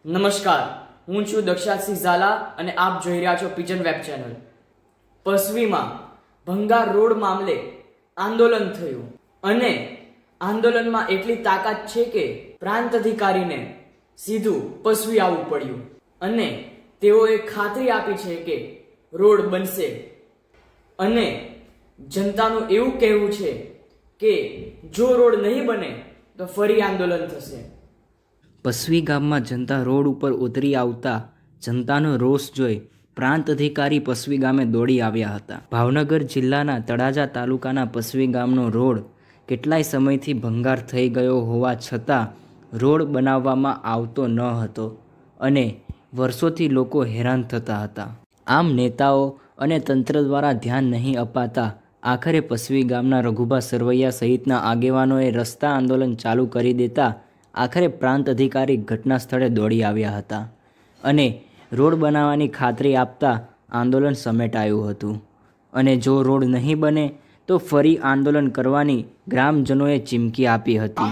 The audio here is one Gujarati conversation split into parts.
નમસ્કાર, હું છું દક્ષાસિંહ ઝાલા અને આપ જોઈ રહ્યા છો પિજન વેબ ચેનલ। પસવીમાં ભંગાર રોડ મામલે આંદોલન થયું અને આંદોલનમાં એટલી તાકાત છે કે પ્રાંત અધિકારીને સીધું પસવી આવવું પડ્યું અને તેઓએ ખાતરી આપી છે કે રોડ બનશે અને જનતાનું એવું કહેવું છે કે જો રોડ નહીં બને તો ફરી આંદોલન થશે। પસવી ગામમાં જનતા રોડ ઉપર ઉતરી આવતા જનતાનો રોષ જોઈ પ્રાંત અધિકારી પસવી ગામે દોડી આવ્યા હતા। ભાવનગર જિલ્લાના તળાજા તાલુકાના પસવી ગામનો રોડ કેટલાય સમયથી ભંગાર થઈ ગયો હોવા છતાં રોડ બનાવવામાં આવતો ન હતો અને વર્ષોથી લોકો હેરાન થતા હતા। આમ નેતાઓ અને તંત્ર દ્વારા ધ્યાન નહીં અપાતા આખરે પસવી ગામના રઘુભા સરવૈયા સહિતના આગેવાનોએ રસ્તા આંદોલન ચાલુ કરી દેતા આખરે પ્રાંત અધિકારી ઘટના સ્થળે દોડી આવ્યા હતા અને રોડ બનાવવાની ખાતરી આપતા આંદોલન સમેટાયું હતું અને જો રોડ નહીં બને તો ફરી આંદોલન કરવાની ગ્રામજનોએ ચીમકી આપી હતી।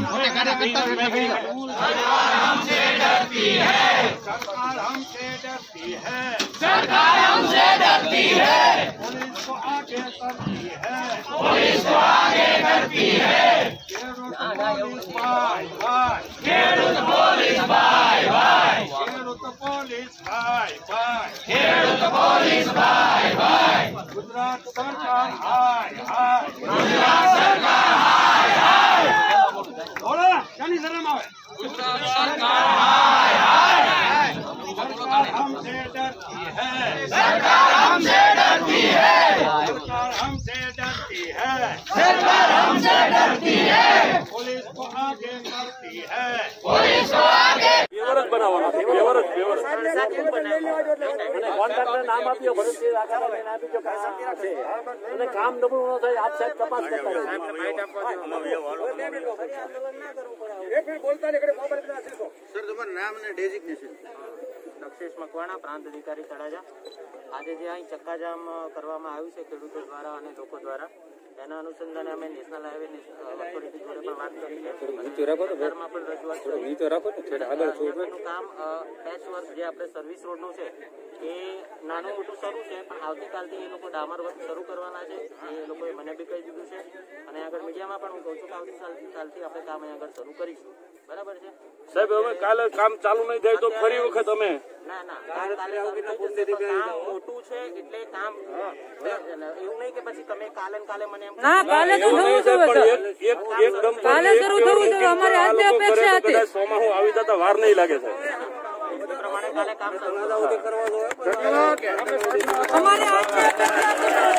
गुजरात सरकार हाय हाय, गुजरात सरकार हाय हाय, बोलो जानी शर्म आवे, गुजरात सरकार हाय हाय, सरकार हमसे डरती है, सरकार हमसे डरती है, सरकार हमसे डरती है, सरकार हमसे डरती है, पुलिस को आगे करती है, पुलिस को आगे बेवरस बनावવાનો बेवरस અને કોન્ટ્રાક્ટર નામ આપ્યો ભરતસિંહ આકાને નામ આપ્યો કામ છે અને કામ નબળું ન થાય આપ સાહેબ તપાસ કરતા રહો સાહેબ માહિતી આપવા દે આંદોલન ના કરવું પડે એક મિનિટ બોલતા નીકળે મોબાઈલ પર આશીષો સર તમારું નામ અને ડેઝિગ્નેશન દક્ષેશ મકવાણા પ્રાંત અધિકારી તળાજા। આજે જે અહીં ચક્કાજામ કરવામાં આવ્યું છે ખેડૂતો દ્વારા અને લોકો દ્વારા એના અનુસંધાને અમે નેશનલ હાઈવે ઓથોરિટી જોડે પણ વાત કરી છે। સરકારમાં પણ રજૂઆત કરી કામ પેચવર્ક જે આપણે સર્વિસ રોડનું છે એ નાનું મોટું શરૂ છે પણ આવતીકાલથી એ લોકો ડામર વર્ક શરૂ કરવાના છે એ લોકોએ મને બી કહી દીધું છે અને આગળ મીડિયામાં પણ હું કહું છું કે આવતીકાલથી આપણે કામ અહીં આગળ શરૂ કરીશું। બરાબર છે સાહેબ? હવે કાલે કામ ચાલુ નહીં થાય તો ફરી વખત અમે ના કાલે કામ મોટું છે એટલે કામ એવું નહીં કે પછી તમે કાલે મને એમ ના કાલે તો થવું જોઈએ એકદમ કાલે શરૂ થવું જોઈએ અમારી આજની અપેક્ષા હતી। સોમાં હું આવી જતા વાર નહીં લાગે સાહેબ પ્રમાણે કાલે કામ શરૂ કરવા જોઈએ અમારી આજની અપેક્ષા